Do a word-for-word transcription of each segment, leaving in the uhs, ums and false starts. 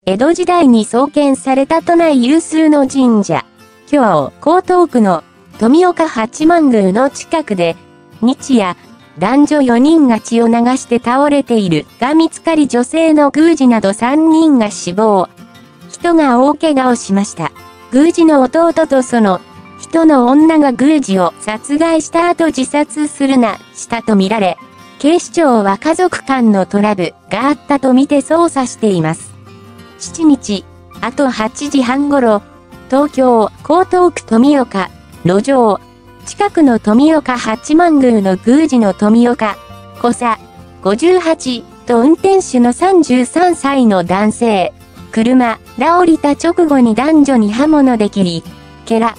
江戸時代に創建された都内有数の神社。今日、江東区の富岡八幡宮の近くで、日夜、男女よにんが血を流して倒れているが見つかり女性の宮司などさんにんが死亡。人が大怪我をしました。宮司の弟とその人の女が宮司を殺害した後自殺するな、したとみられ、警視庁は家族間のトラブルがあったとみて捜査しています。しちにち、あとはちじはん頃、東京、江東区富岡、路上、近くの富岡八幡宮の宮司の富岡、小佐、ごじゅうはちと運転手のさんじゅうさんさいの男性、車ら降りた直後に男女に刃物で切り、けら。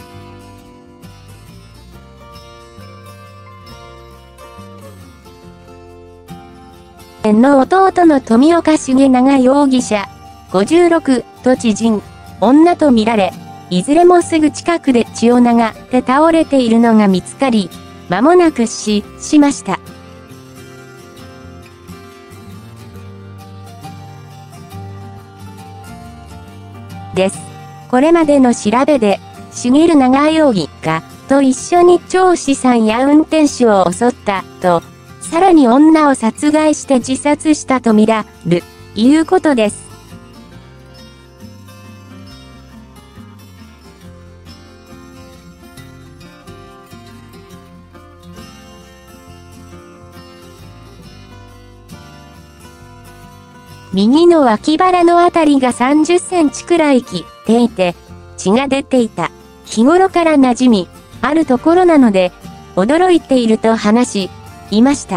の弟の富岡重永容疑者、ごじゅうろくと知人、女とみられ、いずれもすぐ近くで血を流って倒れているのが見つかり、間もなく死しました。です。これまでの調べで、重永容疑が、と一緒に張氏さんや運転手を襲った、と、さらに女を殺害して自殺したとみられる、いうことです。右の脇腹のあたりがさんじゅっセンチくらい切っていて、血が出ていた。日頃から馴染み、あるところなので、驚いていると話し、いました。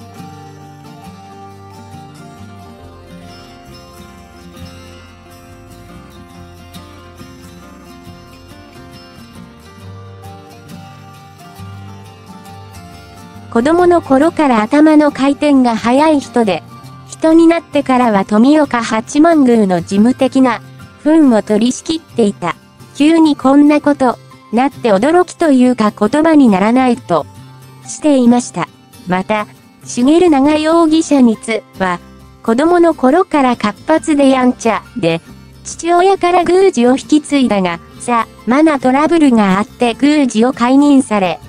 子供の頃から頭の回転が速い人で、人になってからは富岡八幡宮の事務的な分を取り仕切っていた。急にこんなこと、なって驚きというか言葉にならないと、していました。また、重永容疑者につは、子供の頃から活発でやんちゃで、父親から宮司を引き継いだが、さまなトラブルがあって宮司を解任され、